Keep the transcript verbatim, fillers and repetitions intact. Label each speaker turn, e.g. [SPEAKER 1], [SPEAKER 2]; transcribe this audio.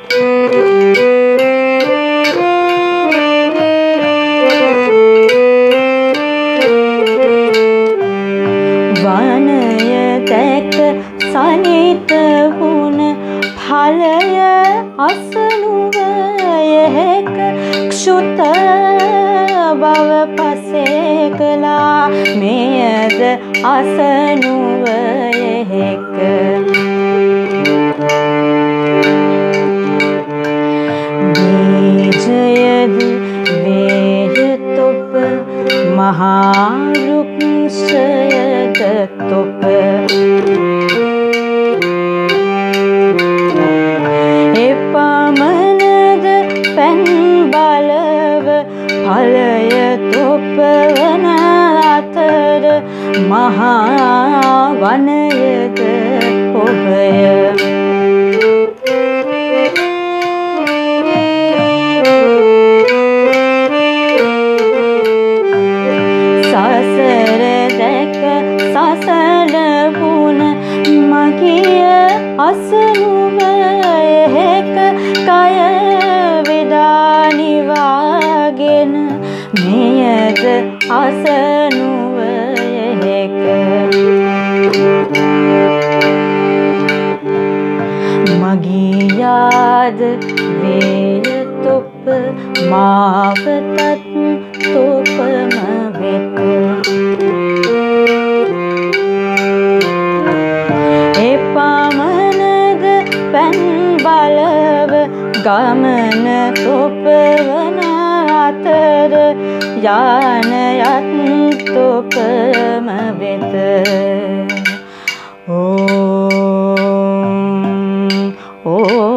[SPEAKER 1] සනිත වුණ ඵලය අසනුවයක ක්ෂුත බව පසේකලා මෙයද අසනුවයක බීජයද වේයතොප මහා වෘක්ෂයද තොප එපමණද පැන් බලව ඵලය තොපවන අතර මහා වනයද ඔබය සසර දැක සසල වුණ මගිය අසනුවයක කය විදානිවාගෙන මෙයද අසනුවයක මගියාද වේයතොප මාවතත් තොපම වෙත එපමණද පැන් බලව ගමන තොපවන අතර යානයත් තොපම වෙත ඕ ඕ